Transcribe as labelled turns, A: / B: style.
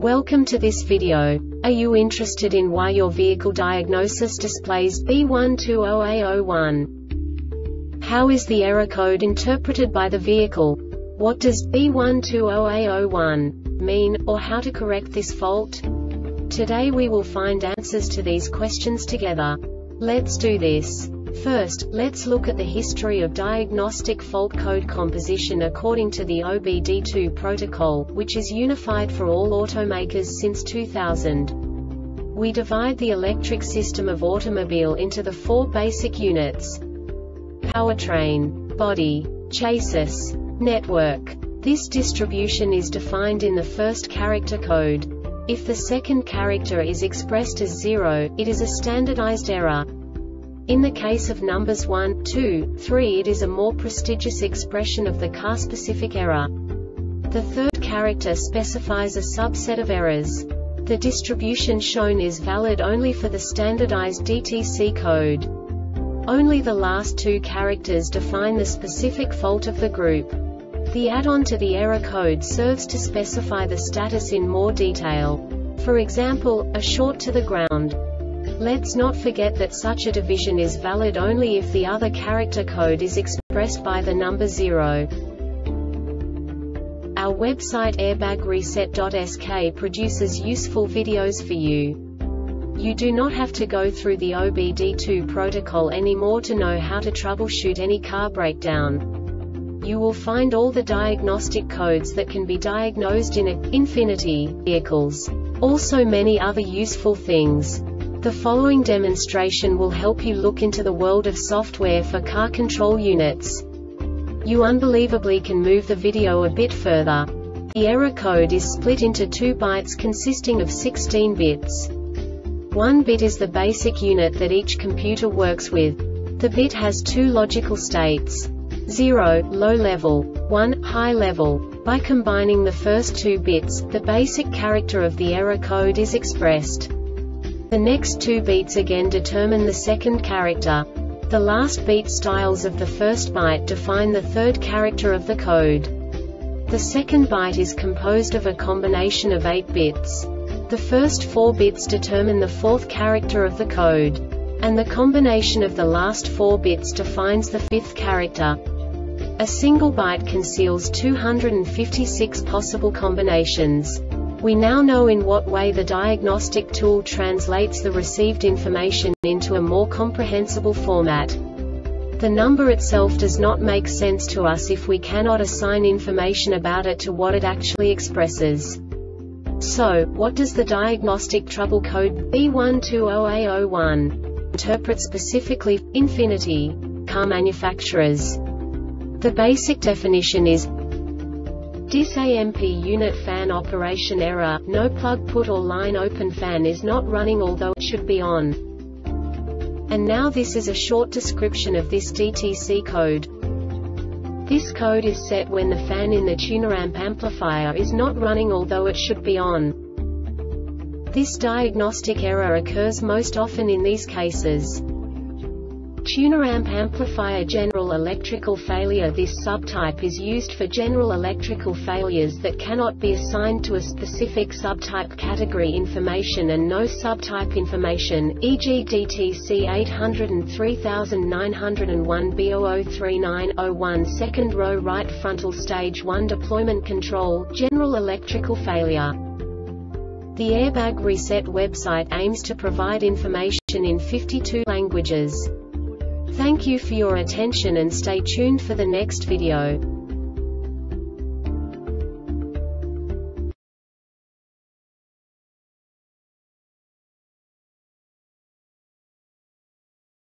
A: Welcome to this video. Are you interested in why your vehicle diagnosis displays B120A01? How is the error code interpreted by the vehicle? What does B120A01 mean, or how to correct this fault? Today we will find answers to these questions together. Let's do this. First, let's look at the history of diagnostic fault code composition according to the OBD2 protocol, which is unified for all automakers since 2000. We divide the electric system of automobile into the four basic units: powertrain, body, chassis, network. This distribution is defined in the first character code. If the second character is expressed as 0, it is a standardized error. In the case of numbers 1, 2, 3, it is a more prestigious expression of the car-specific error. The third character specifies a subset of errors. The distribution shown is valid only for the standardized DTC code. Only the last two characters define the specific fault of the group. The add-on to the error code serves to specify the status in more detail. For example, a short to the ground. Let's not forget that such a division is valid only if the other character code is expressed by the number 0. Our website airbagreset.sk produces useful videos for you. You do not have to go through the OBD2 protocol anymore to know how to troubleshoot any car breakdown. You will find all the diagnostic codes that can be diagnosed in Infiniti vehicles. Also many other useful things. The following demonstration will help you look into the world of software for car control units. You unbelievably can move the video a bit further. The error code is split into 2 bytes consisting of 16 bits. 1 bit is the basic unit that each computer works with. The bit has 2 logical states: 0, low level, 1, high level. By combining the first 2 bits, the basic character of the error code is expressed. The next 2 beats again determine the second character. The last beat styles of the first byte define the third character of the code. The second byte is composed of a combination of 8 bits. The first 4 bits determine the fourth character of the code. And the combination of the last 4 bits defines the fifth character. A single byte conceals 256 possible combinations. We now know in what way the diagnostic tool translates the received information into a more comprehensible format. The number itself does not make sense to us if we cannot assign information about it to what it actually expresses. So, what does the diagnostic trouble code B120A01 interpret specifically for Infiniti car manufacturers? The basic definition is DIS-AMP unit fan operation error, no plug put or line open fan is not running although it should be on. And now this is a short description of this DTC code. This code is set when the fan in the tuner-amp amplifier is not running although it should be on. This diagnostic error occurs most often in these cases: tuner-amp amplifier general electrical failure. This subtype is used for general electrical failures that cannot be assigned to a specific subtype category information and no subtype information, e.g. DTC 803901 B003901 second row right frontal stage 1 deployment control, general electrical failure. The Airbag Reset website aims to provide information in 52 languages. Thank you for your attention and stay tuned for the next video.